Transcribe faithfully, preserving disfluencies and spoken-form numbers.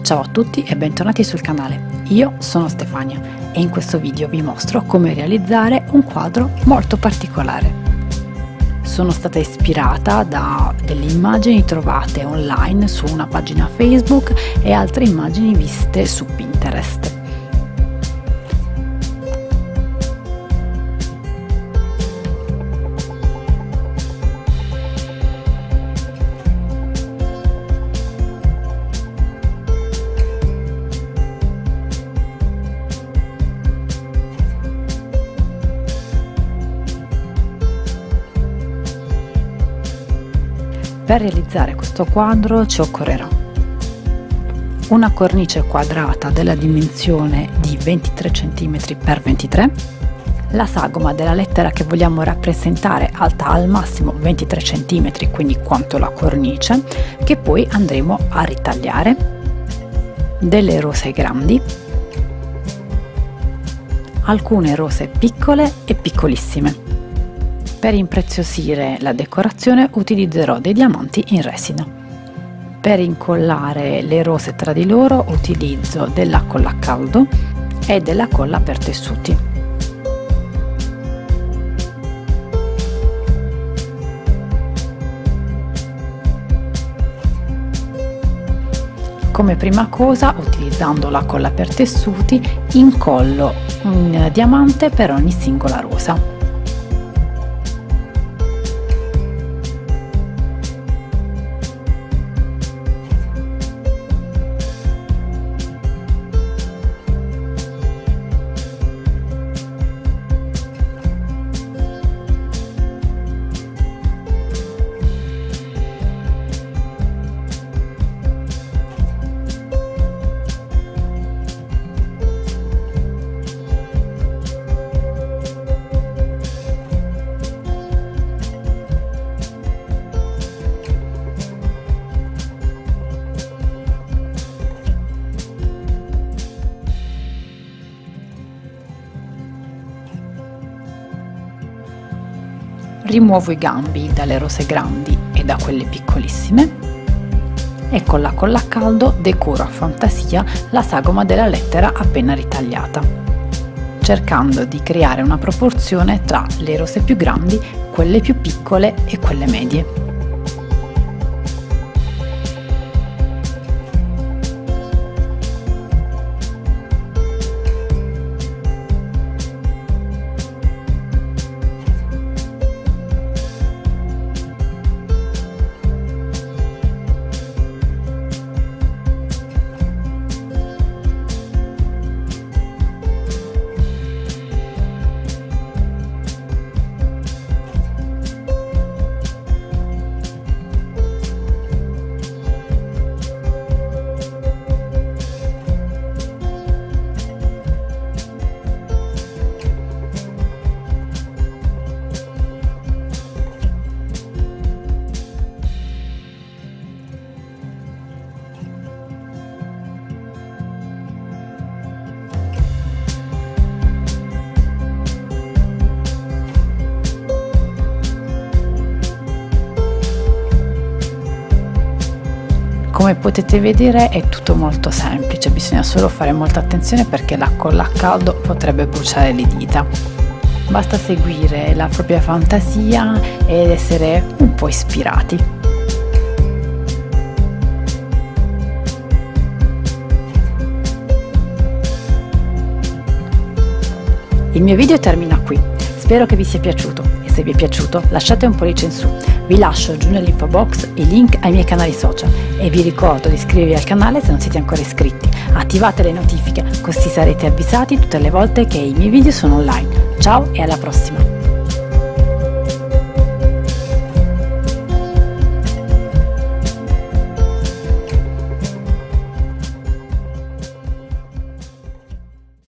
Ciao a tutti e bentornati sul canale, io sono Stefania e in questo video vi mostro come realizzare un quadro molto particolare. Sono stata ispirata da delle immagini trovate online su una pagina Facebook e altre immagini viste su Pinterest. Per realizzare questo quadro ci occorrerà una cornice quadrata della dimensione di ventitré centimetri per ventitré, la sagoma della lettera che vogliamo rappresentare alta al massimo ventitré centimetri, quindi quanto la cornice, che poi andremo a ritagliare, delle rose grandi, alcune rose piccole e piccolissime. Per impreziosire la decorazione utilizzerò dei diamanti in resina. Per incollare le rose tra di loro utilizzo della colla a caldo e della colla per tessuti. Come prima cosa, utilizzando la colla per tessuti, incollo un diamante per ogni singola rosa. Rimuovo i gambi dalle rose grandi e da quelle piccolissime e con la colla a caldo decoro a fantasia la sagoma della lettera appena ritagliata, cercando di creare una proporzione tra le rose più grandi, quelle più piccole e quelle medie. Come potete vedere è tutto molto semplice, bisogna solo fare molta attenzione perché la colla a caldo potrebbe bruciare le dita. Basta seguire la propria fantasia ed essere un po' ispirati. Il mio video termina qui, spero che vi sia piaciuto e se vi è piaciuto lasciate un pollice in su. Vi lascio giù nell'info box i link ai miei canali social e vi ricordo di iscrivervi al canale se non siete ancora iscritti. Attivate le notifiche così sarete avvisati tutte le volte che i miei video sono online. Ciao e alla prossima!